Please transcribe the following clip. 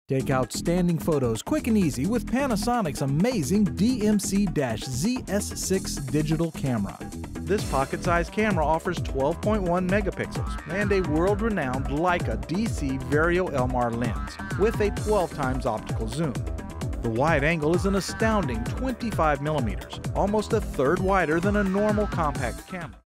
Take outstanding photos quick and easy with Panasonic's amazing DMC-ZS6 digital camera. This pocket-sized camera offers 12.1 megapixels and a world-renowned Leica DC Vario Elmar lens with a 12 times optical zoom. The wide angle is an astounding 25 millimeters, almost a third wider than a normal compact camera.